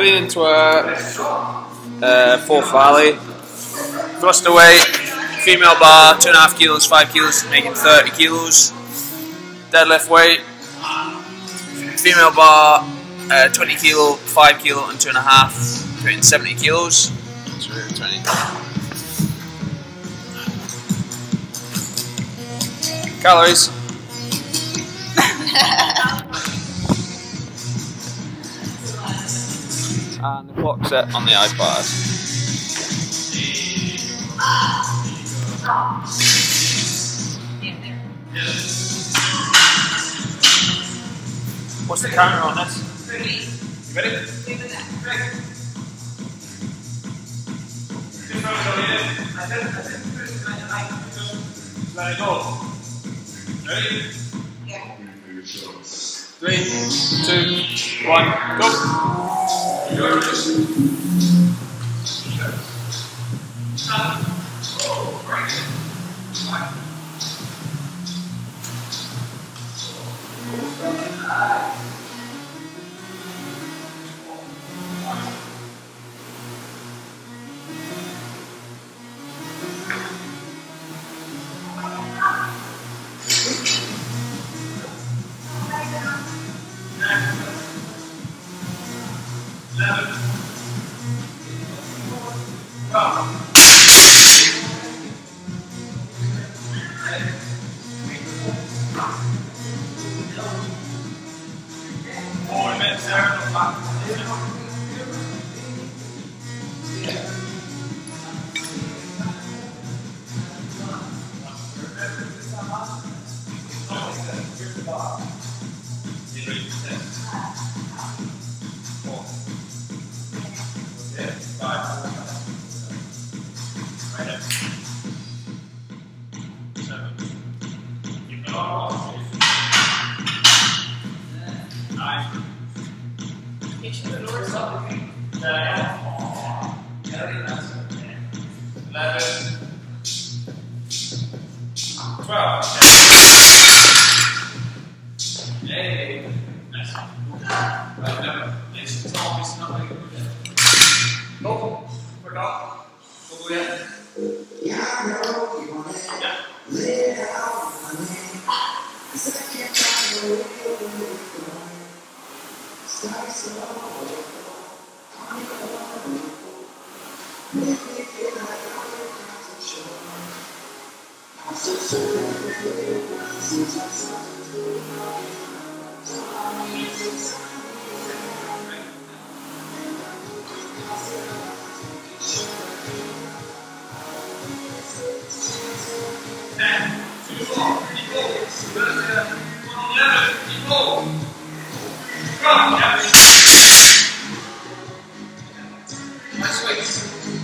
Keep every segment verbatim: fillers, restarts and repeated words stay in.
clean and twerk, uh, fourth valley, thrust away, female bar, two and a half kilos, five kilos, making thirty kilos, deadlift weight, female bar, uh, twenty kilo, five kilo, and two and a half, making seventy kilos. twenty. Calories. And the clock set on the iPad. What's the counter on this? You ready? Let it go. Ready? Yeah. Three, two, one, go. Four minutes there. eleven, twelve. Hey, nice. Right now, it's all it's not like go, we're not. Go yet. Yeah, I know you want it. Yeah. Lay it out on me. Cause I can't find the way you're going. Start slow. Make me feel like I'm sure. I'm so sorry since I saw you. Ten, two, four, equal. Eleven, equal. Come, Gabby. Nice weights.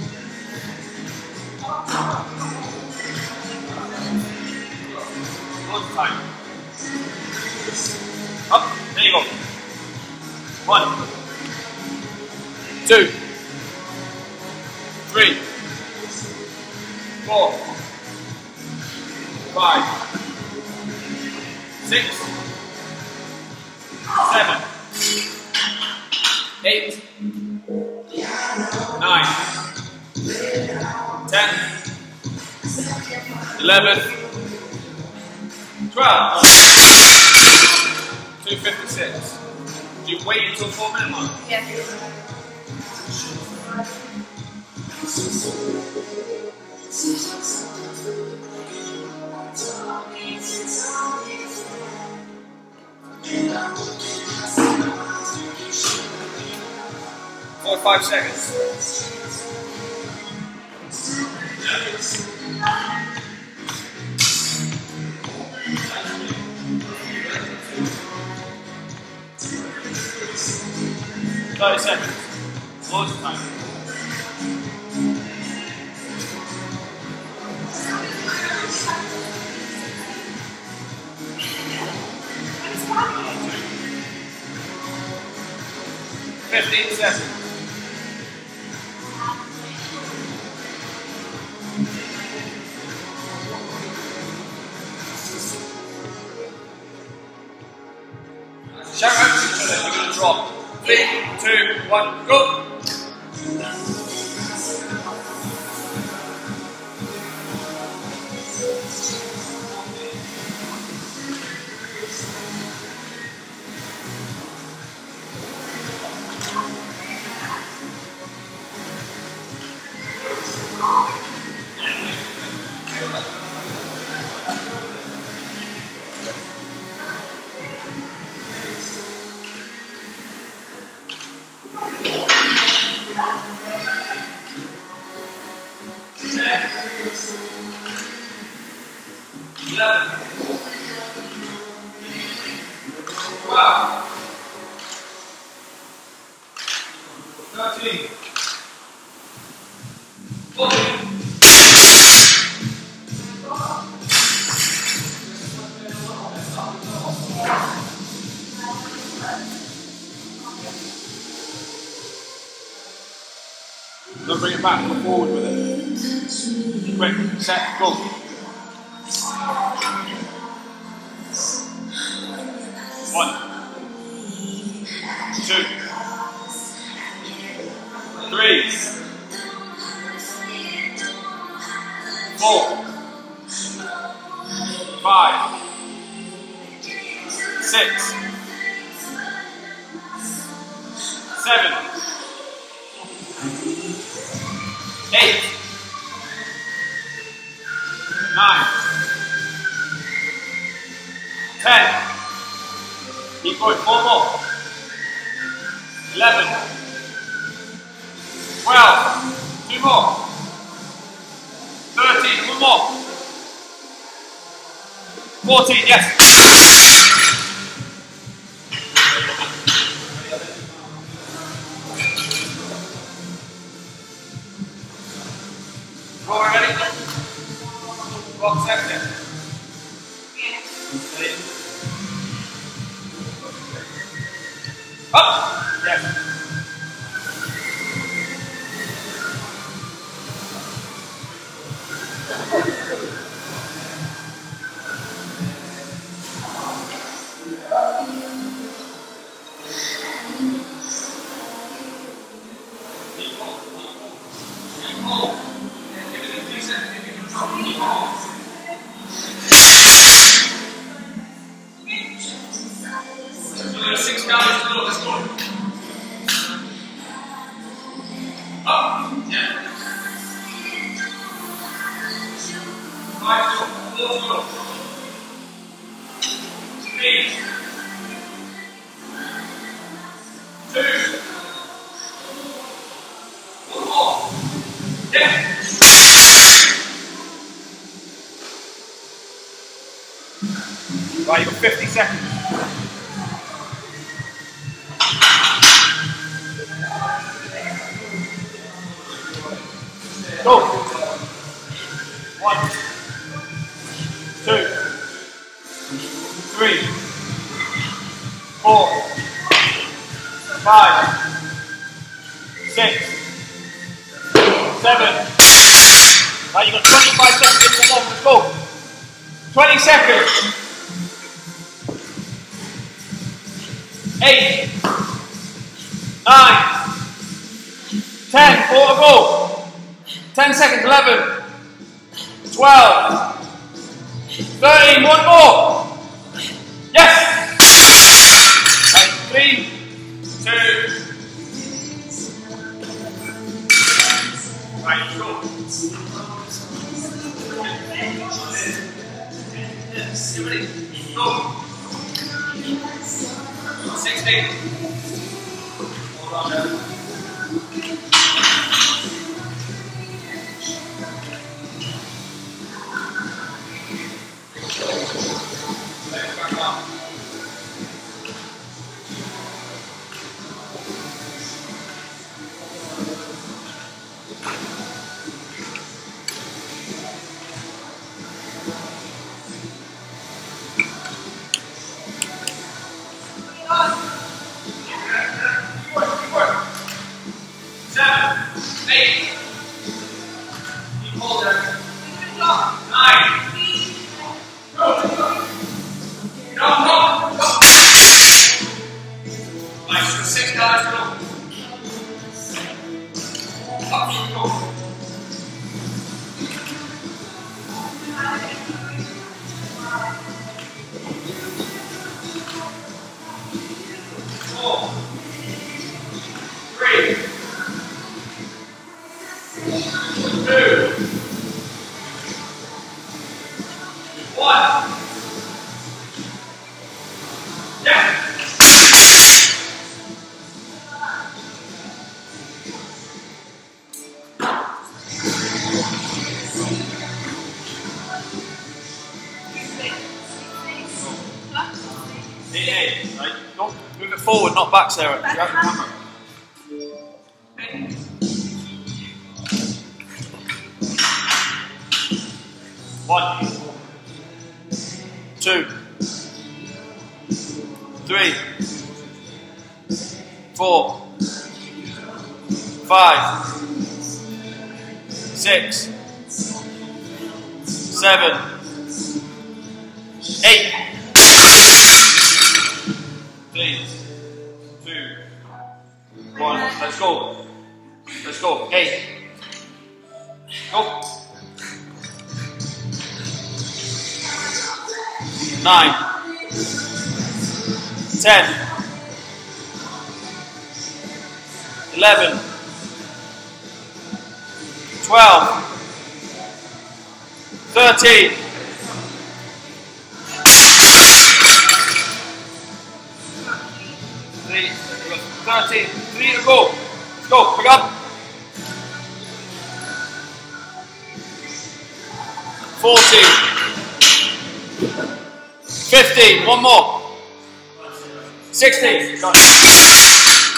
Time. Up, there you go. One, two, three, four, five, six, seven, eight, nine, ten, eleven, twelve. two fifty-six. Do you wait until four minute mark? Yeah. Forty-five seconds. Thirty seconds. Loads of time. Fifteen seconds. Shout out to each other if you're going to drop. Three. two, one, go. eleven. twelve. thirteen. fourteen. Don't bring it back, go forward with it. Quick, set, go. One, two, three, four, five, six, seven, eight, nine, ten. Keep going, four more. eleven. twelve. Two more. thirteen. One more. fourteen, yes. Roll, ready? Box second. Up! Yes. Six down, middle, let's go. Up, yeah. Five, go, four, go. Three, two, one more. Yeah. Right, you've got fifty seconds. Go. One, two, three, four, five, six, seven. Right, you've got twenty-five seconds in the long. Let's go. twenty seconds. Eight, nine, ten, four to go. ten seconds, eleven, twelve, thirteen, one more. Yes! Right, three, two, right, go. Yes, ready? Go. sixteen. Hold on, Keep work, keep work. Three. Two. One. Yeah. Eight, eight, right? Don't move it forward, not back, Sarah. Grab the camera. One, two, three, four, five, six, seven, eight. Three, two, one. Let's go. Let's go. Eight. Go. Nine. Ten. Eleven. Twelve. Thirteen. Three, thirteen, three to go. Let's go, pick up. Fourteen. Fifteen, one more. Sixteen. Got it.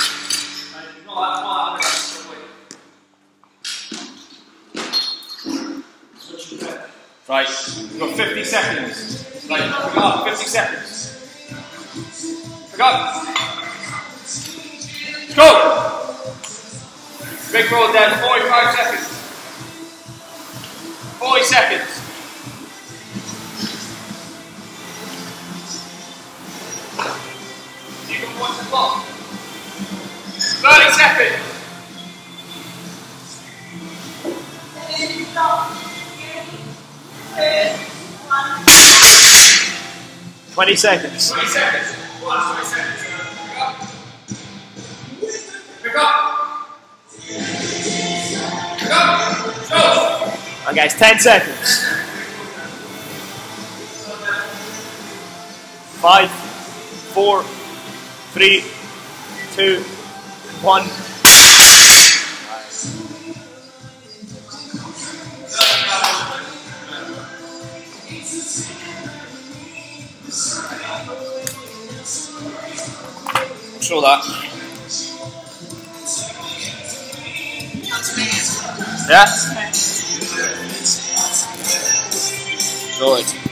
Right, we've got fifty seconds. Right, pick up, fifty seconds. Pick up. Go! Big roll down, forty-five seconds. forty seconds. You can watch the clock. thirty seconds. twenty seconds. twenty seconds. One, twenty seconds. Pick up. Pick up. Go. Alright guys, ten seconds. Five, four, three, two, one. Show that. Yeah? Show it.